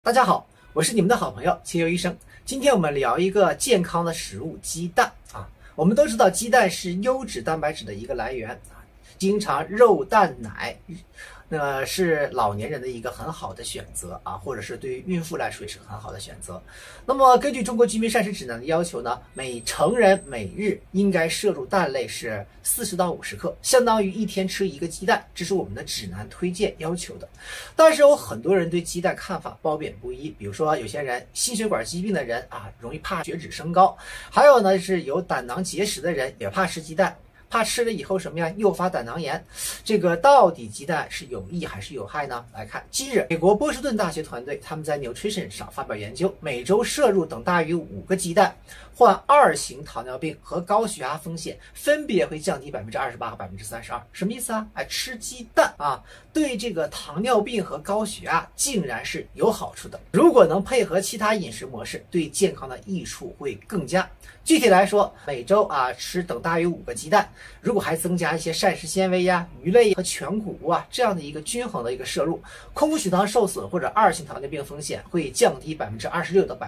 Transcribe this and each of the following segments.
大家好，我是你们的好朋友清幽医生。今天我们聊一个健康的食物——鸡蛋啊。我们都知道，鸡蛋是优质蛋白质的一个来源啊。经常肉、蛋、奶，是老年人的一个很好的选择啊，或者是对于孕妇来说也是很好的选择。那么，根据中国居民膳食指南的要求呢，每成人每日应该摄入蛋类是40到50克，相当于一天吃一个鸡蛋，这是我们的指南推荐要求的。但是有很多人对鸡蛋看法褒贬不一，比如说有些人心血管疾病的人啊，容易怕血脂升高；还有呢是有胆囊结石的人也怕吃鸡蛋。怕吃了以后什么呀？诱发胆囊炎。这个到底鸡蛋是有益还是有害呢？来看，近日美国波士顿大学团队他们在 Nutrition 上发表研究，每周摄入等大于5个鸡蛋，患2型糖尿病和高血压风险分别会降低28%和32%。什么意思啊？吃鸡蛋啊，对这个糖尿病和高血压竟然是有好处的。如果能配合其他饮食模式，对健康的益处会更佳。具体来说，每周吃等大于5个鸡蛋，如果还增加一些膳食纤维呀、鱼类和全谷物这样的一个均衡的一个摄入，空腹血糖受损或者2型糖尿病风险会降低26%到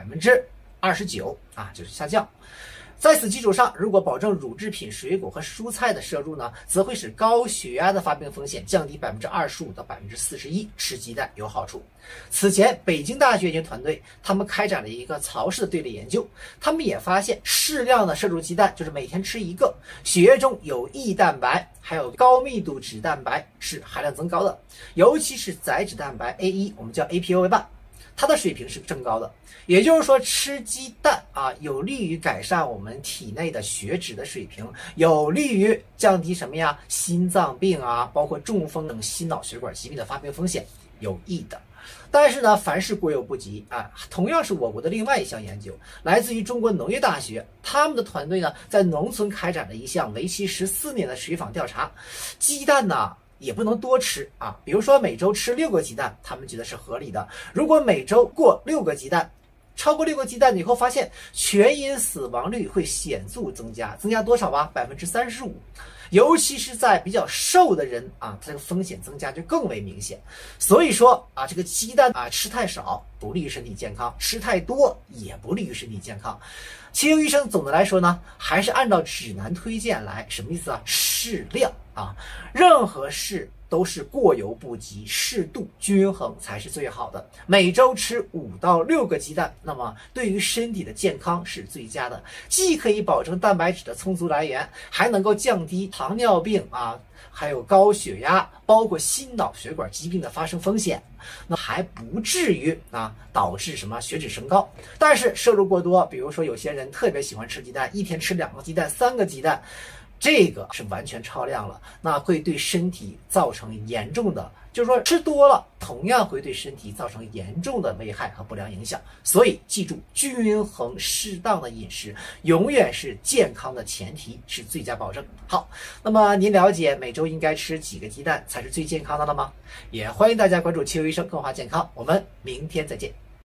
29%就是下降。在此基础上，如果保证乳制品、水果和蔬菜的摄入呢，则会使高血压的发病风险降低25%到41%。吃鸡蛋有好处。此前，北京大学研究团队他们开展了一个槽式的队列研究，他们也发现适量的摄入鸡蛋，就是每天吃1个，血液中有益蛋白还有高密度脂蛋白是含量增高的，尤其是载脂蛋白 A1，我们叫 APOA8。它的水平是增高的，也就是说，吃鸡蛋有利于改善我们体内的血脂的水平，有利于降低什么呀？心脏病包括中风等心脑血管疾病的发病风险，有益的。但是呢，凡事过犹不及同样是我国的另外一项研究，来自于中国农业大学，他们的团队呢，在农村开展了一项为期14年的水访调查，鸡蛋呢也不能多吃比如说每周吃6个鸡蛋，他们觉得是合理的。如果每周过6个鸡蛋，超过6个鸡蛋以后，发现全因死亡率会显著增加，增加多少？35%。尤其是在比较瘦的人它这个风险增加就更为明显。所以说这个鸡蛋吃太少不利于身体健康，吃太多也不利于身体健康。清幽医生总的来说呢，还是按照指南推荐来，什么意思适量任何事都是过犹不及，适度均衡才是最好的。每周吃5到6个鸡蛋，那么对于身体的健康是最佳的，既可以保证蛋白质的充足来源，还能够降低糖尿病还有高血压，包括心脑血管疾病的发生风险，那还不至于导致什么血脂升高。但是摄入过多，比如说有些人特别喜欢吃鸡蛋，一天吃2个鸡蛋、3个鸡蛋，这个是完全超量了，那会对身体造成严重的，就是说吃多了同样会对身体造成严重的危害和不良影响。所以记住，均衡适当的饮食永远是健康的前提，是最佳保证。好，那么您了解每周应该吃几个鸡蛋才是最健康的了吗？也欢迎大家关注清幽医生更华健康，我们明天再见。